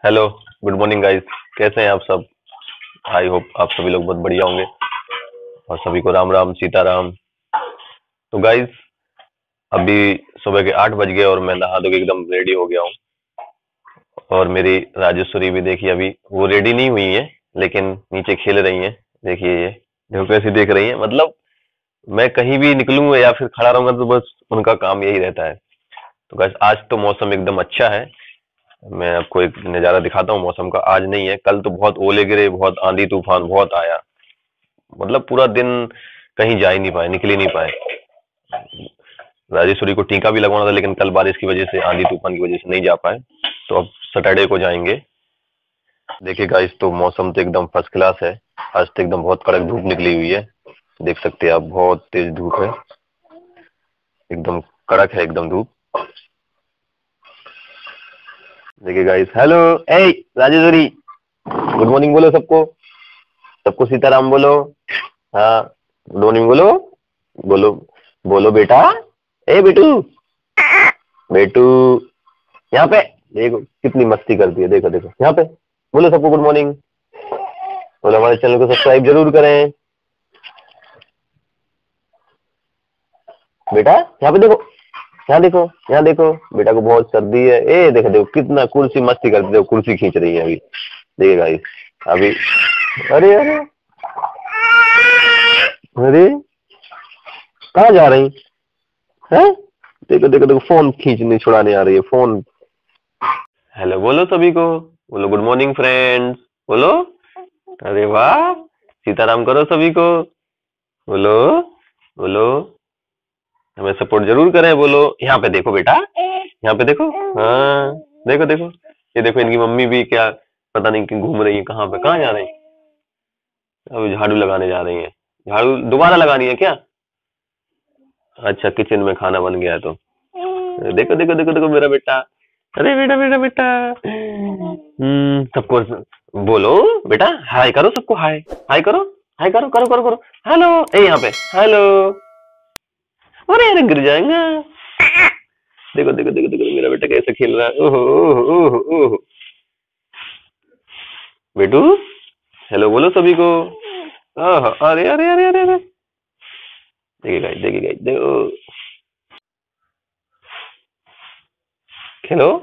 Hello. Good morning guys. कैसे हैं आप सब? आई होप आप सभी लोग बहुत बढ़िया होंगे। और सभी को राम राम सीताराम। तो गाइस, अभी सुबह के 8 बज गए और मैं नहा धो के एकदम रेडी हो गया हूँ। और मेरी राजेश्वरी भी देखिए, अभी वो रेडी नहीं हुई है लेकिन नीचे खेल रही हैं। देखिए ये देखो कैसी देख रही है। मतलब मैं कहीं भी निकलूँ या फिर खड़ा रहूंगा तो बस उनका काम यही रहता है। तो गाइस, आज तो मौसम एकदम अच्छा है। मैं आपको एक नज़ारा दिखाता हूँ मौसम का। आज नहीं है, कल तो बहुत ओले गिरे, बहुत आंधी तूफान बहुत आया। मतलब पूरा दिन कहीं जा ही नहीं पाए, निकल ही नहीं पाए। राजेश्वरी को टीका भी लगवाना था लेकिन कल बारिश की वजह से, आंधी तूफान की वजह से नहीं जा पाए। तो अब सैटरडे को जाएंगे। देखिए गाइस, तो मौसम तो एकदम फर्स्ट क्लास है। आज तो एकदम बहुत कड़क धूप निकली हुई है। देख सकते हैं आप, बहुत तेज धूप है। एकदम कड़क है एकदम धूप। देखिए गाइस, हेलो। ए राजेश्वरी, गुड मॉर्निंग बोलो सबको। सबको सीताराम बोलो। हाँ, गुड मॉर्निंग बोलो। बोलो, बोलो बेटा। ए बेटू, बेटू, यहाँ पे देखो कितनी मस्ती करती है। देखो देखो यहाँ पे। बोलो सबको गुड मॉर्निंग। बोलो हमारे चैनल को सब्सक्राइब जरूर करें। बेटा यहाँ पे देखो, यहाँ देखो, यहाँ देखो। बेटा को बहुत सर्दी है। ए देखो देखो कितना कुर्सी मस्ती करती है। देखो कुर्सी खींच रही है अभी। देखिए गाइस अभी। अरे अरे अरे, कहाँ जा रही है? देखो देखो देखो, फोन खींचने छुड़ाने आ रही है फोन। हेलो बोलो सभी को। बोलो गुड मॉर्निंग फ्रेंड्स। बोलो। अरे वाह, सीताराम करो सभी को। बोलो, बोलो, हमें सपोर्ट जरूर करें। बोलो, यहाँ पे देखो बेटा, यहाँ पे देखो। हाँ, देखो देखो। ये देखो इनकी मम्मी भी क्या, पता नहीं कि घूम रही है कहाँ पे, कहाँ जा रही है। अब झाड़ू लगाने जा रही है। झाड़ू दोबारा लगानी है क्या? अच्छा, किचन में खाना बन गया है तो। देखो देखो देखो देखो मेरा बेटा। अरे बेटा बेटा बेटा। सबको बोलो बेटा, हाय करो सबको। हाय, हाय करो। हाय करो करो करो करो। हेलो। ए यहाँ पे हेलो। अरे अरे गिर जाएंगे। देखो देखो देखो देखो मेरा बेटा कैसे खेल रहा है। ओहो ओहो ओहो ओहो। बेटू, हेलो बोलो सभी को। अरे अरे अरे अरे अरे। देखिए गाइस, देखिए गाइस, देखो। खेलो।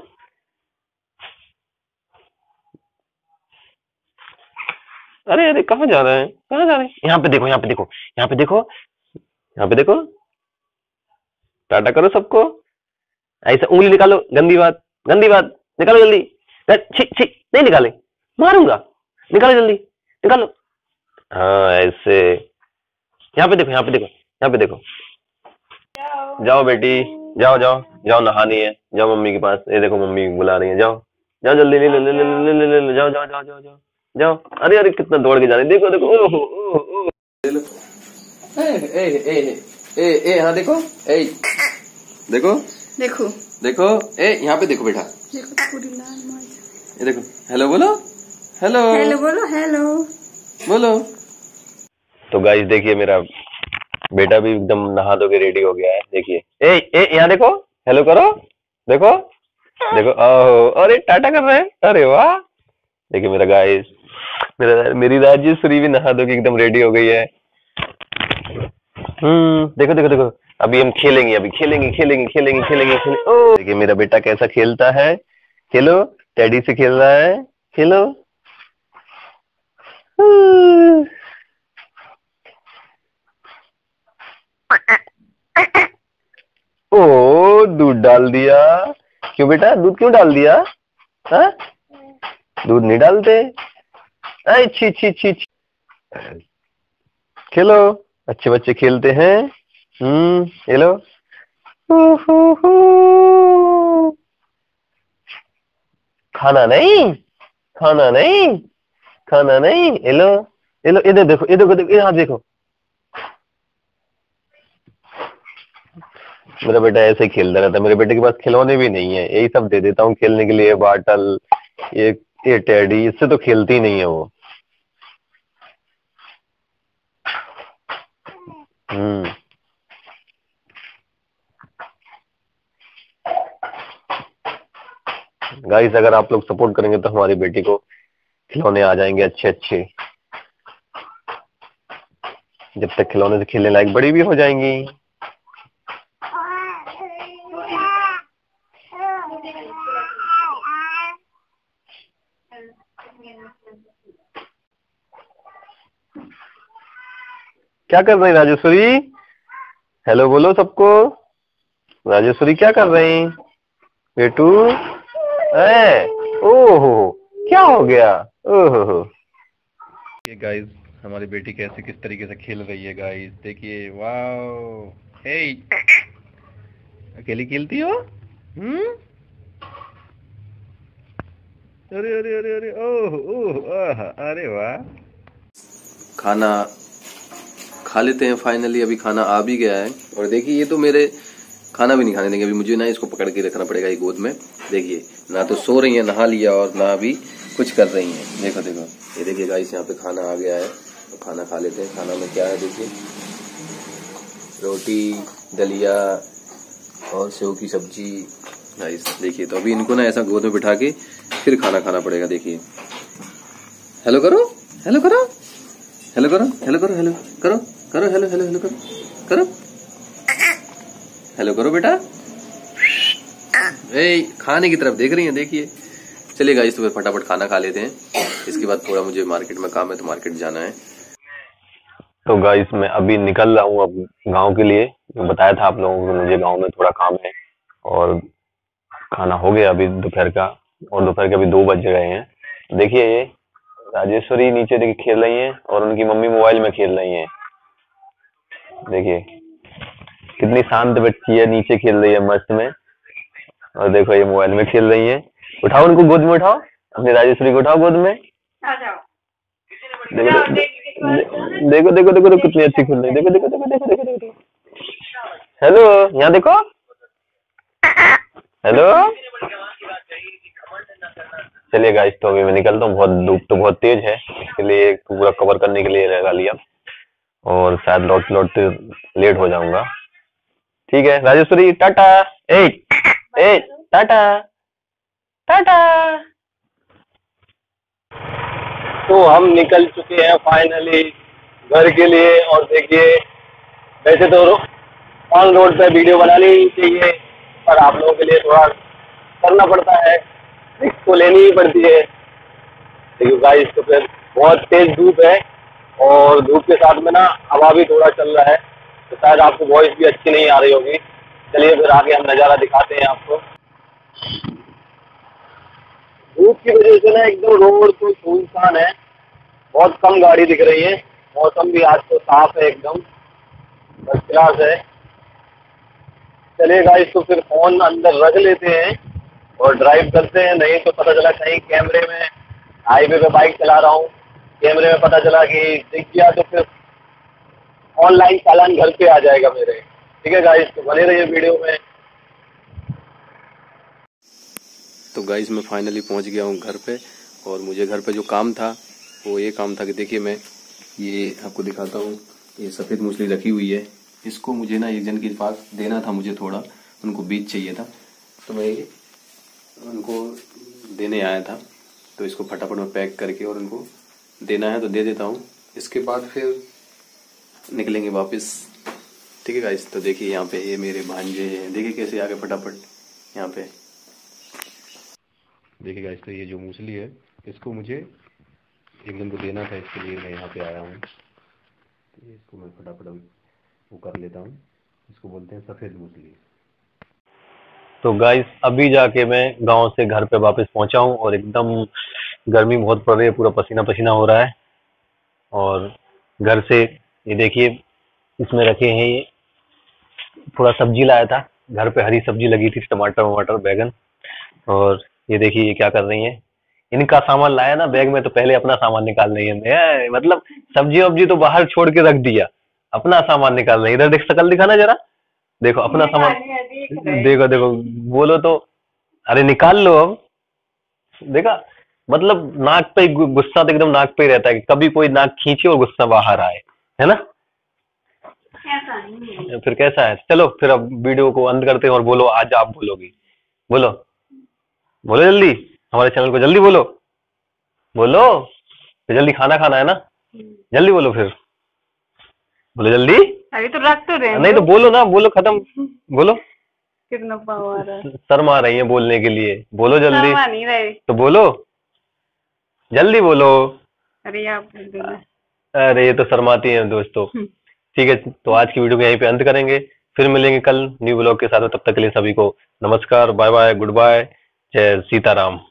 अरे अरे, कहाँ जा रहे हैं, कहाँ जा रहे हैं? यहाँ पे देखो, यहाँ पे देखो, यहाँ पे देखो, यहाँ पे देखो। टाटा करो सबको। ऐसे उंगली निकालो, गंदी बात, गंदी बात। निकालो जल्दी। छी छी, नहीं निकाले, मारूंगा। निकालो जल्दी, निकालो। हाँ ऐसे। यहाँ पे देखो, यहाँ पे देखो, यहाँ पे देखो। जाओ बेटी, जाओ जाओ जाओ, नहानी है। जाओ मम्मी के पास। ये देखो मम्मी बुला रही है। जाओ जाओ जल्दी, ले ले ले ले ले ले ले ले, जाओ जाओ जाओ जाओ जाओ जाओ। अरे अरे कितना दौड़ के जा रही है। देखो देखो, ओहो ओहो ओहो। ले लो। ए ए ए ए ए, हाँ देखो। ए देखो देखो देखो। ए यहाँ पे देखो बेटा। देखो पूरी लाल मर्च। ये देखो। हेलो बोलो। हेलो हेलो बोलो। हेलो बोलो। तो गाइस देखिए, मेरा बेटा भी एकदम नहा धो के रेडी हो गया है। देखिए, ए ए यहाँ देखो। हेलो करो। देखो देखो। ओहो, अरे टाटा कर रहे हैं। अरे वाह। देखिए मेरा गाइस, मेरी राजेश्वरी भी नहा धो के एकदम रेडी हो गई है। देखो देखो देखो। अभी हम खेलेंगे, अभी खेलेंगे खेलेंगे खेलेंगे खेलेंगे खेलेंगे। ओ देखिए मेरा बेटा कैसा खेलता है। खेलो, टेडी से खेल रहा है। खेलो। हम्म। ओ दूध डाल दिया। क्यों बेटा, दूध क्यों डाल दिया? हाँ, दूध नहीं डालते। अरे छी छी छी छी। खेलो, अच्छे बच्चे खेलते हैं। खेलो। हू, हू, हू। खाना नहीं, खाना नहीं, खाना नहीं। हेलो, हेलो, इधर देखो, इधर देखो, यहाँ देखो। मेरा बेटा ऐसे ही खेलता रहता है। मेरे बेटे के पास खिलौने भी नहीं है, यही सब दे देता हूँ खेलने के लिए। बाटल, ये ये टेडी, इससे तो खेलती ही नहीं है वो। हम्म। गाइस अगर आप लोग सपोर्ट करेंगे तो हमारी बेटी को खिलौने आ जाएंगे अच्छे अच्छे। जब तक खिलौने से खेलने लायक बड़ी भी हो जाएंगी। क्या कर रही राजेश्वरी? हेलो बोलो सबको। राजेश्वरी क्या कर रही? बेटू ए, ओहो क्या हो गया? ओहो। ये गाइस हमारी बेटी कैसे किस तरीके से खेल रही है गाइस, देखिए। वाओ, हे अकेली खेलती हो? अरे अरे अरे अरे, ओह ओह आह, अरे वाह। खाना खा लेते हैं फाइनली। अभी खाना आ भी गया है और देखिए ये तो मेरे खाना भी नहीं खाने देंगे अभी मुझे ना, इसको पकड़ के रखना पड़ेगा ये गोद में। देखिए ना तो सो रही है, नहा लिया, और ना अभी कुछ कर रही हैं। देखो देखो, ये देखिए गाइस यहाँ पे खाना आ गया है, तो खाना खा लेते हैं। खाना में क्या है देखिए, रोटी, दलिया और सेव की सब्जी। गाइस देखिए, तो अभी इनको ना ऐसा गोद में बिठा के फिर खाना खाना पड़ेगा। देखिए, हेलो करो, हेलो करो, हेलो करो, हेलो करो, हेलो करो, करो हेलो, हेलो हेलो करो, करो हेलो करो बेटा। ए खाने की तरफ देख रही हैं, देखिए। चलिए गाइस तो फिर फटाफट खाना खा लेते हैं, इसके बाद थोड़ा मुझे मार्केट में काम है तो मार्केट जाना है। तो गाइस मैं अभी निकल रहा हूँ अब गांव के लिए। बताया था आप लोगों को मुझे गांव में थोड़ा काम है, और खाना हो गया अभी दोपहर का, और दोपहर के अभी 2 बज गए हैं। देखिए ये राजेश्वरी नीचे देखिए खेल रही हैं, और उनकी मम्मी मोबाइल में खेल रही हैं। देखिए कितनी शांत बच्ची है, नीचे खेल रही है मस्त में, और देखो ये मोबाइल में खेल रही है। उठाओ उनको गोद में, उठाओ अपनी राजेश्वरी को, उठाओ गोद में। देखो देखो देखो देखो कितनी अच्छी खेल रही है। देखो देखो देखो देखो देखो देखो देखो। हेलो यहाँ देखो, हेलो। चलिए गाइस तो अभी मैं निकलता हूँ, बहुत धूप तो बहुत तेज है, इसके लिए पूरा कवर करने के लिए लगा लिया, और शायद लौटते लौटते लेट हो जाऊंगा। ठीक है राजेश्वरी, टाटा। ए ए टाटा टाटा। तो हम निकल चुके हैं फाइनली घर के लिए, और देखिए वैसे तो ऑन रोड पे वीडियो बनानी ही चाहिए, पर आप लोगों के लिए थोड़ा करना पड़ता है, रिस्क तो लेनी ही पड़ती है। देखिए गाइस तो फिर बहुत तेज धूप है, और धूप के साथ में ना हवा भी थोड़ा चल रहा है, तो शायद आपको वॉइस भी अच्छी नहीं आ रही होगी। चलिए फिर आगे हम नज़ारा दिखाते हैं आपको। धूप की वजह से ना एकदम रोड तो सुनसान है, बहुत कम गाड़ी दिख रही है। मौसम भी आज तो साफ है, एकदम फर्स्ट क्लास है। चलिए गाइस तो फिर फोन अंदर रख लेते हैं और ड्राइव करते हैं, नहीं तो पता चला कहीं कैमरे में, हाईवे पे बाइक चला रहा हूँ, कैमरे में पता चला कि दिख गया तो फिर ऑनलाइन चालान घर पे आ जाएगा मेरे। ठीक है गाइस, तो बने रहिए वीडियो में। तो गाइस मैं फाइनली पहुंच गया हूं घर पे, और मुझे घर पे जो काम था वो ये काम था कि देखिए मैं ये आपको दिखाता हूँ। ये सफ़ेद मछली रखी हुई है, इसको मुझे ना एक जन के पास देना था, मुझे थोड़ा उनको बीज चाहिए था, तो मैं ये उनको देने आया था। तो इसको फटाफट में पैक करके और उनको देना है तो दे देता हूँ, इसके बाद फिर निकलेंगे वापस। ठीक है गाइस, तो देखिए यहाँ पे ये मेरे भांजे हैं, देखिए कैसे आ गए फटाफट यहाँ पे। देखिए गाइस तो ये जो मूसली है, इसको मुझे एक जन को देना था, इसके लिए मैं यहाँ पे आया हूँ। तो इसको मैं फटाफट वो कर लेता हूँ, इसको बोलते हैं सफ़ेद मूसली। तो गाइस अभी जाके मैं गांव से घर पे वापस पहुंचा हूँ, और एकदम गर्मी बहुत पड़ रही है, पूरा पसीना पसीना हो रहा है। और घर से ये देखिए इसमें रखे हैं, ये थोड़ा सब्जी लाया था, घर पे हरी सब्जी लगी थी, टमाटर वमाटर बैगन। और ये देखिए ये क्या कर रही हैं, इनका सामान लाया ना बैग में, तो पहले अपना सामान निकाल रही है। मतलब सब्जी वब्जी तो बाहर छोड़ के रख दिया, अपना सामान निकाल रही है। इधर देख, शकल दिखाना जरा, देखो अपना सामान, देखो देखो, बोलो तो अरे निकाल लो अब। देखा, मतलब नाक पे गुस्सा तो एकदम नाक पे ही रहता है कि कभी कोई नाक खींचे और गुस्सा बाहर आए, है ना। फिर कैसा है। चलो फिर अब वीडियो को अंत करते हैं, और बोलो आज आप बोलोगी, बोलो। बोलो जल्दी, हमारे चैनल को जल्दी बोलो, बोलो तो जल्दी खाना खाना है ना, जल्दी बोलो फिर, बोलो जल्दी। अभी तो रख तो रहे नहीं तो बोलो ना, बोलो खत्म, बोलो। कितना पाव आ रहा है। शर्म आ रही है बोलने के लिए, बोलो जल्दी। शर्मा नहीं रहे। तो बोलो जल्दी बोलो। अरे आप बोल देना। अरे ये तो शर्माती हैं दोस्तों। ठीक है, तो आज की वीडियो को यहीं पे अंत करेंगे, फिर मिलेंगे कल न्यू ब्लॉग के साथ। तब तक के लिए सभी को नमस्कार, बाय बाय, गुड बाय, जय सीताराम।